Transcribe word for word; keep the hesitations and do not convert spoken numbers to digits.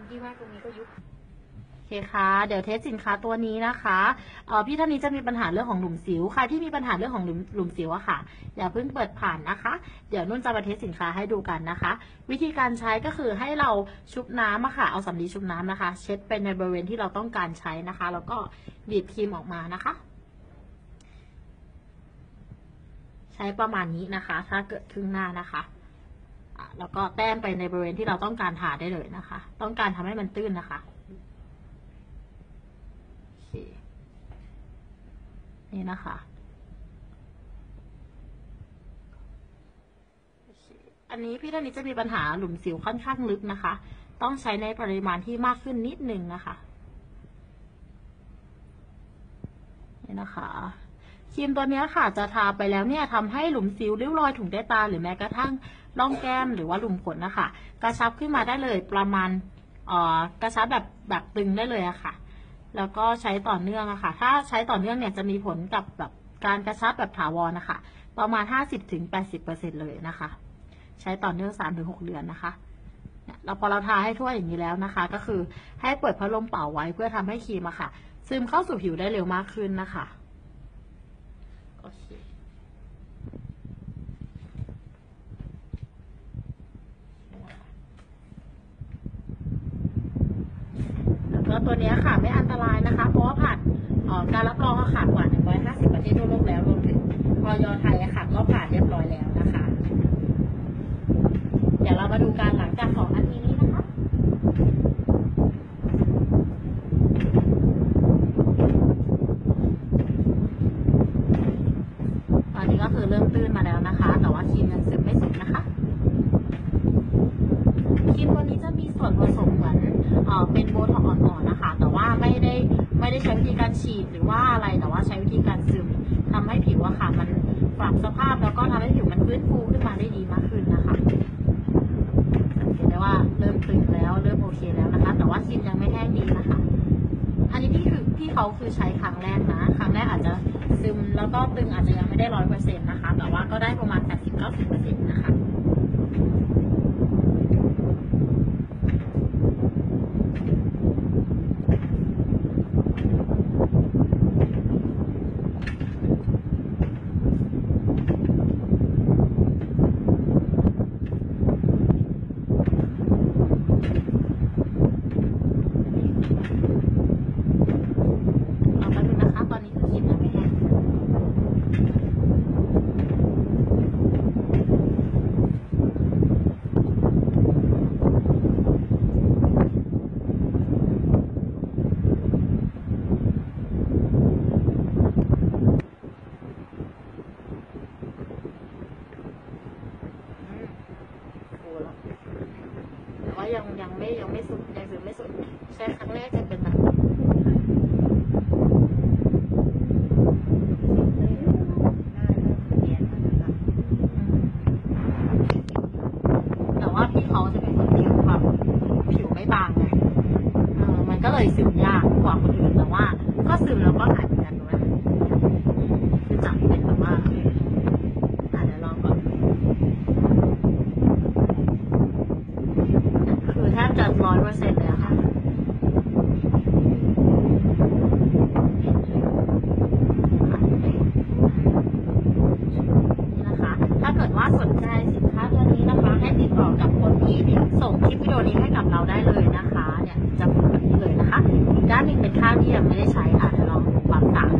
ที่ว่าตรงนี้ก็ยุบโอเคค่ะเดี๋ยวเทสสินค้าตัวนี้นะคะเอ่อพี่ท่านนี้จะมีปัญหาเรื่องของหลุมสิวใครที่มีปัญหาเรื่องของหลุมหลุมสิวอะค่ะอย่าเพิ่งเปิดผ่านนะคะเดี๋ยวนุ่นจะมาเทสสินค้าให้ดูกันนะคะ วิธีการใช้ก็คือให้เราชุบน้ำอะค่ะเอาสำลีชุบน้ำนะคะเช็ดไปในบริเวณที่เราต้องการใช้นะคะแล้วก็บีบครีมออกมานะคะใช้ประมาณนี้นะคะถ้าเกิดครึ่งหน้านะคะแล้วก็แต้มไปในบริเวณที่เราต้องการทาได้เลยนะคะต้องการทำให้มันตื้นนะคะนี่นะคะอันนี้พี่ท่านนี้จะมีปัญหาหลุมสิวค่อนข้างลึกนะคะต้องใช้ในปริมาณที่มากขึ้นนิดนึงนะคะนี่นะคะครีมตัวนี้ค่ะจะทาไปแล้วเนี่ยทำให้หลุมสิวริ้วรอยถุงใต้ตาหรือแม้กระทั่งร่องแก้มหรือว่าหลุมขนนะคะกระชับขึ้นมาได้เลยประมาณเอ่อกระชับแบบแบบตึงได้เลยอะค่ะแล้วก็ใช้ต่อเนื่องอะค่ะถ้าใช้ต่อเนื่องเนี่ยจะมีผลกับแบบการกระชับแบบถาวรนะคะประมาณ ห้าสิบถึงแปดสิบเปอร์เซ็นต์ เลยนะคะใช้ต่อเนื่อง สามถึงหก เดือนนะคะเราพอเราทาให้ทั่วอย่างนี้แล้วนะคะก็คือให้เปิดพัดลมเป่าไว้เพื่อทำให้ครีมอะค่ะซึมเข้าสู่ผิวได้เร็วมากขึ้นนะคะโอเคแล้วก็ตัวนี้ค่ะไม่อันตรายนะคะเพราะว่าผ่านการรับรองอาหารกว่าหนึ่งร้อยห้าสิบประเทศทั่วโลกแล้วรวมถึงอย.ไทยอะค่ะก็ผ่านเรียบร้อยแล้วนะคะเดี๋ยวเรามาดูการหลังจากสองนาทีนี้นะคะตอนนี้ก็คือเริ่มตื้นมาแล้วนะคะแต่ว่าครีมยังซึมไม่สุดนะคะครีมตัวนี้จะมีส่วนผสมเหมือนเอ่อเป็นโบท็อกซ์อ่อนๆนะคะแต่ว่าไม่ได้ไม่ได้ใช้วิธีการฉีดหรือว่าอะไรแต่ว่าใช้วิธีการซึมทำให้ผิวอะค่ะมันปรับสภาพแล้วก็ทำให้ผิวมันฟื้นฟูขึ้นมาได้ดีมากขึ้นนะคะสังเกตได้ว่าเริ่มตึงแล้วเริ่มโอเคแล้วนะคะแต่ว่าครีมยังไม่แห้งดีนะคะอันนี้พี่คือพี่เขาคือใช้ครั้งแรกนะครั้งแรกอาจจะซึมแล้วก็ตึงอาจจะยังไม่ได้ร้อยเปอร์เซ็นต์นะคะแต่ว่าก็ได้ประมาณแปดสิบเก้าสิบเปอร์เซ็นต์นะคะยังยังไม่ยังไม่สุดยังซึมไม่สุดใช่ครั้งแรกจะเป็นแบบแต่ว่าพี่เขาจะเป็นคนผิวแบบผิวไม่บางไงเออมันก็เลยซึมยากกว่าคนอื่นแต่ว่าก็ซึมแล้วก็หายเหมือนกันด้วยคือจับเป็นแบบว่าอ่ะเดี๋ยวลองก่อนคือแทบจะร้อยเปอร์เซ็นต์เลยค่ะนี่นะคะถ้าเกิดว่าสนใจสินค้าตัวนี้นะคะให้ติดต่อกับคนที่ส่งคลิปวิดีโอนี้ให้กับเราได้เลยนะคะเนี่ยจะเป็นแบบนี้เลยนะคะอีกด้านหนึ่งเป็นข้างที่ยังไม่ได้ใช้อ่ะเดี๋ยวลองดูความต่าง